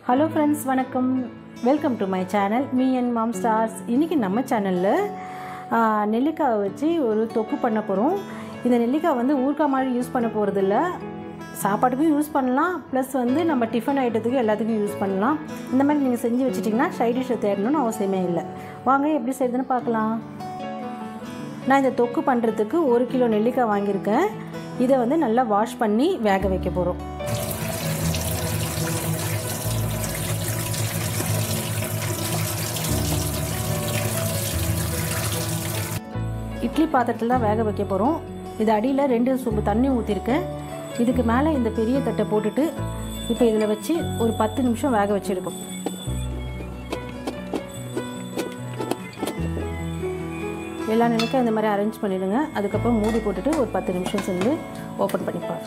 Hello friends, வணக்கம். Welcome to my channel me and mom stars. இன்றைக்கி நம்ம சேனலில் நெல்லிக்காய் வச்சு ஒரு தொக்கு பண்ண போகிறோம். இந்த நெல்லிக்காய் வந்து ஊறுகாய் மாதிரி யூஸ் பண்ண போகிறதில்ல, சாப்பாட்டுக்கும் யூஸ் பண்ணலாம், ப்ளஸ் வந்து நம்ம டிஃபன் ஐட்டத்துக்கு எல்லாத்துக்கும் யூஸ் பண்ணலாம். இந்த மாதிரி நீங்கள் செஞ்சு வச்சுட்டிங்கன்னா சைட் டிஷ்ஷை தேடணும்னு அவசியமே இல்லை. வாங்க எப்படி செய்யுதுன்னு பார்க்கலாம். நான் இந்த தொக்கு பண்ணுறதுக்கு 1 கிலோ நெல்லிக்காய் வாங்கியிருக்கேன். இதை வந்து நல்லா வாஷ் பண்ணி வேக வைக்க போகிறோம். இட்லி பாத்திரத்தில் தான் வேக வைக்க போகிறோம். இது அடியில் 2 சொம்பு தண்ணி ஊற்றிருக்கேன். இதுக்கு மேலே இந்த பெரிய தட்டை போட்டுட்டு இப்போ இதில் வச்சு ஒரு 10 நிமிஷம் வேக வச்சு எடுக்கும். எல்லா நெல்லிக்காயும் இந்த மாதிரி அரேஞ்ச் பண்ணிவிடுங்க. அதுக்கப்புறம் மூடி போட்டுட்டு ஒரு 10 நிமிஷம் செஞ்சு ஓப்பன் பண்ணிப்பார்.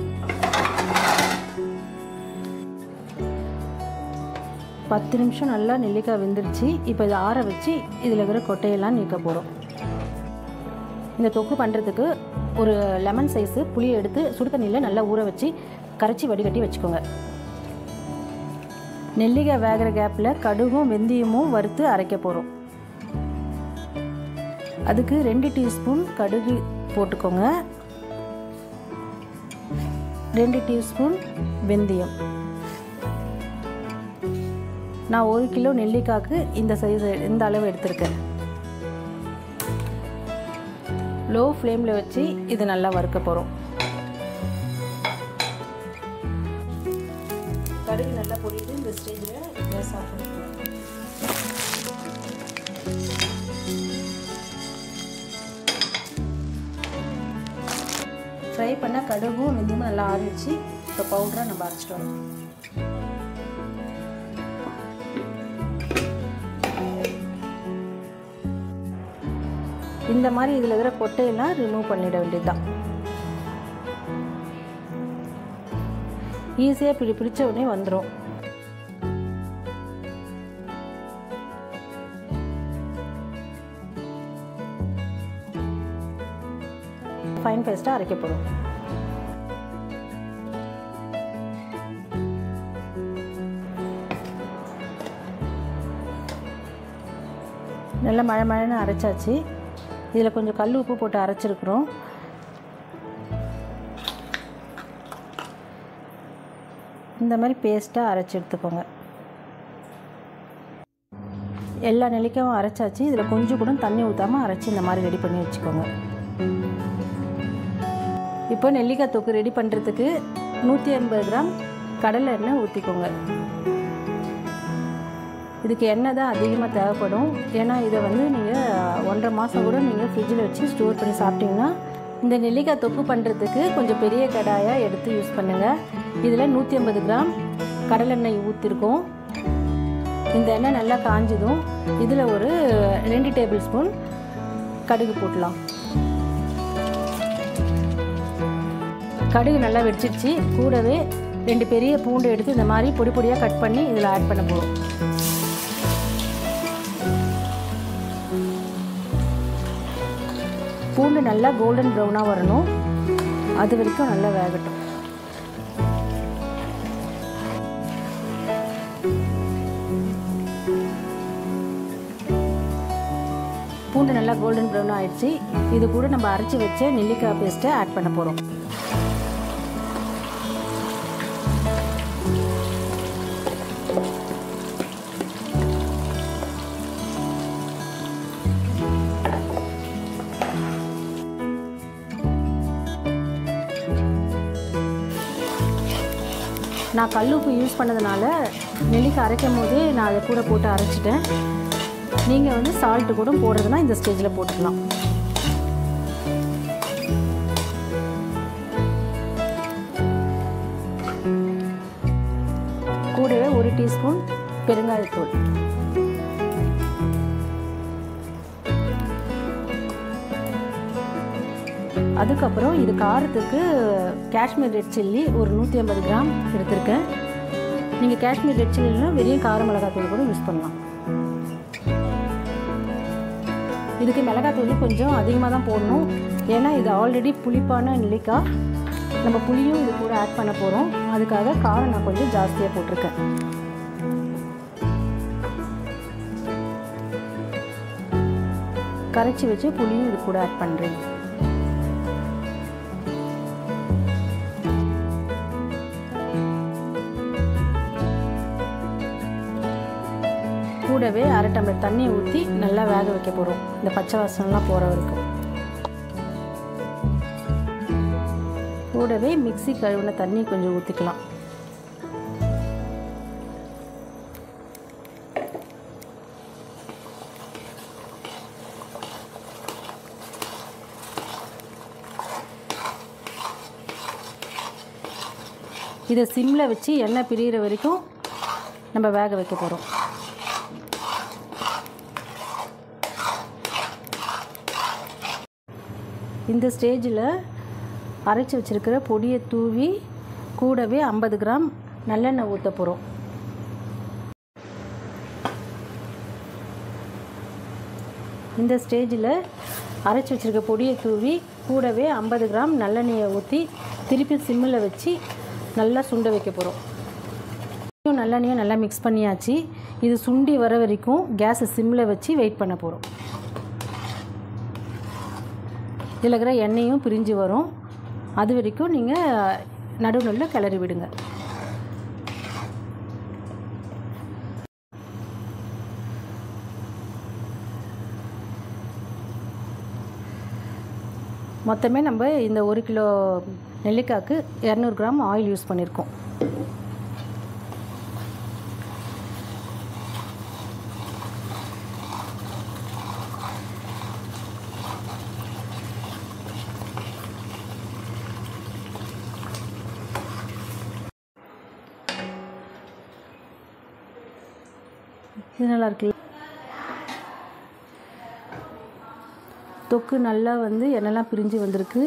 பத்து நிமிஷம் நல்லா நெல்லிக்காய் வெந்துருச்சு. இப்போ இதை ஆற வச்சு இதில் இருக்கிற கொட்டையெல்லாம் நீக்க போகிறோம். இந்த தொக்கு பண்ணுறதுக்கு ஒரு லெமன் சைஸு புளியை எடுத்து சுடு தண்ணியில் நல்லா ஊற வச்சு கரைச்சி வடிகட்டி வச்சுக்கோங்க. நெல்லிக்காய் வேகிற கேப்பில் கடுகும் வெந்தயமும் வறுத்து அரைக்க போகிறோம். அதுக்கு 2 டீஸ்பூன் கடுகு போட்டுக்கோங்க, 2 டீஸ்பூன் வெந்தயம். நான் 1 கிலோ நெல்லிக்காய்க்கு இந்த அளவு எடுத்திருக்கேன். லோ ஃப்ளேமில் வச்சு இது நல்லா வறுக்க போகிறோம். கடுகு நல்லா பொரியுது. இந்த ஸ்டேஜில் கேஸ் ஆஃப் பண்ணிக்கலாம். ஃப்ரை பண்ண கடுகும் வெந்தயமும் நல்லா ஆறிடுச்சு. இப்போ பவுடராக நம்ம அரைச்சிட்டு வரோம். இந்த மாதிரி இதில் இருக்கிற கொட்டையெல்லாம் ரிமூவ் பண்ணிட வேண்டியதுதான். ஈஸியாக பிடிச்ச உடனே வந்துடும். ஃபைன் பேஸ்ட்டாக அரைக்க போகிறோம். நல்லா மழைன்னு அரைச்சாச்சு. இதில் கொஞ்சம் கல் உப்பு போட்டு அரைச்சிருக்கிறோம். இந்த மாதிரி பேஸ்ட்டாக அரைச்சி எடுத்துக்கோங்க. எல்லா நெல்லிக்காயும் அரைச்சாச்சு. இதில் கொஞ்சம் கூட தண்ணி ஊற்றாமல் அரைச்சி இந்த மாதிரி ரெடி பண்ணி வச்சுக்கோங்க. இப்போ நெல்லிக்காய் தொக்கு ரெடி பண்ணுறதுக்கு 150 கிராம் கடலை எண்ணெய் ஊற்றிக்கோங்க. இதுக்கு எண்ணெய் தான் அதிகமாக தேவைப்படும். ஏன்னா இதை வந்து நீங்கள் 1.5 மாதம் கூட நீங்கள் ஃப்ரிட்ஜில் வச்சு ஸ்டோர் பண்ணி சாப்பிட்டிங்கன்னா. இந்த நெல்லிக்காய் தொக்கு பண்ணுறதுக்கு கொஞ்சம் பெரிய கடாயாக எடுத்து யூஸ் பண்ணுங்கள். இதில் 150 கிராம் கடலெண்ணெய் ஊற்றிருக்கோம். இந்த எண்ணெய் நல்லா காஞ்சதும் இதில் ஒரு 2 டேபிள் ஸ்பூன் கடுகு போடலாம். கடுகு நல்லா வெடிச்சிடுச்சு. கூடவே 2 பெரிய பூண்டு எடுத்து இந்த மாதிரி பொடி பொடியாக கட் பண்ணி இதில் ஆட் பண்ண போகிறோம். பூண்டு நல்லா கோல்டன் ப்ரௌனாக வரணும். அது வரைக்கும் நல்லா வேகட்டும். பூண்டு நல்லா கோல்டன் ப்ரௌனாக ஆயிடுச்சு. இது கூட நம்ம அரைச்சி வச்ச நெல்லிக்காய் பேஸ்ட்டை ஆட் பண்ண போகிறோம். நான் கல்லுப்பு யூஸ் பண்ணதுனால நெல்லிக்காய் அரைக்கும் போதே நான் அதை கூட போட்டு அரைச்சிட்டேன். நீங்கள் வந்து சால்ட்டு கூட போடுறதுனா இந்த ஸ்டேஜில் போட்டுக்கலாம். கூடவே 1 டீஸ்பூன் பெருங்காயத்தூள். அதுக்கப்புறம் இது காரத்துக்கு காஷ்மீர் ரெட் சில்லி ஒரு 150 கிராம் எடுத்திருக்கேன். நீங்கள் காஷ்மீர் ரெட் சில்லினா வெறும் கார மிளகாத்தூள் கூட யூஸ் பண்ணலாம். இதுக்கு மிளகாத்தூள் கொஞ்சம் அதிகமாக தான் போடணும். ஏன்னா இது ஆல்ரெடி புளிப்பான நெல்லிக்காய். நம்ம புளியும் இது கூட ஆட் பண்ண போகிறோம். அதுக்காக காரம் நான் கொஞ்சம் ஜாஸ்தியாக போட்டிருக்கேன். கரைச்சி வச்சு புளியும் இது கூட ஆட் பண்ணுறேன். கூடவே அரை டம்ளர் தண்ணியை ஊற்றி நல்லா வேக வைக்க போகிறோம், இந்த பச்சை வாசனைலாம் போகிற வரைக்கும். கூடவே மிக்ஸி கழுவின தண்ணி கொஞ்சம் ஊற்றிக்கலாம். இதை சிம்மில் வச்சு எண்ணெய் பிரிகிற வரைக்கும் நம்ம வேக வைக்க போகிறோம். இந்த ஸ்டேஜில் அரைச்சி வச்சுருக்கிற பொடியை தூவி கூடவே 50 கிராம் நல்லெண்ணெய் ஊற்ற போகிறோம். இந்த ஸ்டேஜில் அரைச்சி வச்சுருக்க பொடியை தூவி கூடவே 50 கிராம் நல்லெண்ணெயை ஊற்றி திருப்பி சிம்மில் வச்சு நல்லா சுண்ட வைக்க போகிறோம். நல்லெண்ணெயை நல்லா மிக்ஸ் பண்ணியாச்சு. இது சுண்டி வர வரைக்கும் கேஸை சிம்மில் வச்சு வெயிட் பண்ண போகிறோம். இதில் இருக்கிற எண்ணெயும் பிரிஞ்சு வரும், அது வரைக்கும் நீங்கள் நடுநடுவில் கிளறி விடுங்க. மொத்தமே நம்ம இந்த 1 கிலோ நெல்லிக்காய்க்கு 200 கிராம் ஆயில் யூஸ் பண்ணியிருக்கோம். இது நல்லா இருக்கு. தொக்கு நல்லா வந்து எண்ணெய்லாம் பிரிஞ்சு வந்திருக்கு.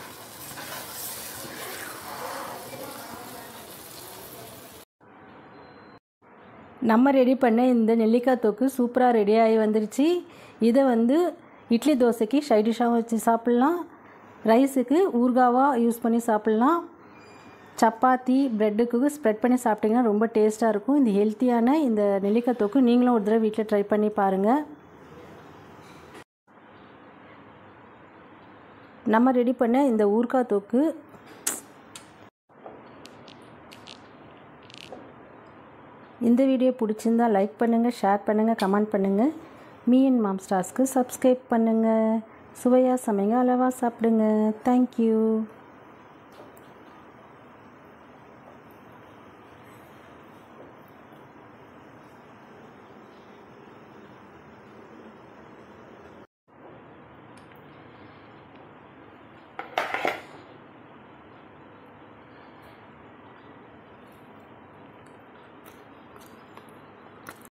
நம்ம ரெடி பண்ண இந்த நெல்லிக்காய் தொக்கு சூப்பராக ரெடியாகி வந்துருச்சு. இதை வந்து இட்லி தோசைக்கு சைட் டிஷ்ஷாகவும் வச்சு சாப்பிட்லாம், ரைஸுக்கு ஊறுகாவாக யூஸ் பண்ணி சாப்பிட்லாம், சப்பாத்தி ப்ரெட்டுக்கு ஸ்ப்ரெட் பண்ணி சாப்பிட்டிங்கன்னா ரொம்ப டேஸ்ட்டாக இருக்கும். இந்த ஹெல்த்தியான இந்த நெல்லிக்காய் தொக்கு நீங்களும் ஒரு தடவை வீட்டில் ட்ரை பண்ணி பாருங்கள். நம்ம ரெடி பண்ண இந்த ஊறுகாய் தொக்கு இந்த வீடியோ பிடிச்சிருந்தா லைக் பண்ணுங்கள், ஷேர் பண்ணுங்கள், கமெண்ட் பண்ணுங்கள். மீ அண்ட் மாம் ஸ்டார்ஸ்க்கு சப்ஸ்கிரைப் பண்ணுங்கள். சுவையாக சமைங்க, அளவாக சாப்பிடுங்க. தேங்க்யூ.